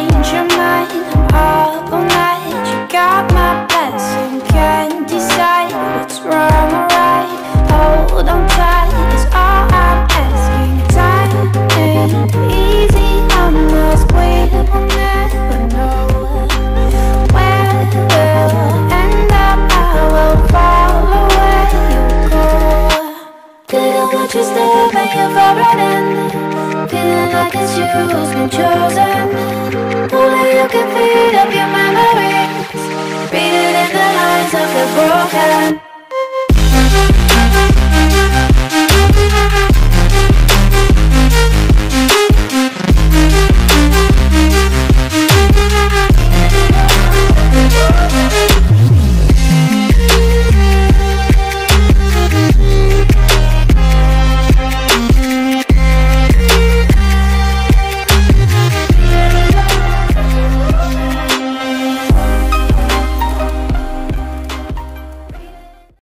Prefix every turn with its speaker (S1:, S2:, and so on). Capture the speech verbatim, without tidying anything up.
S1: change your mind. I'm up all night, you got my blessing. Can't decide what's wrong or right. Hold on tight is all I'm asking. Time ain't easy, I must wait, we'll never know where we'll end up. I will follow where you go. Didn't want you stay, but you've already. Feeling like it's you, it's been true.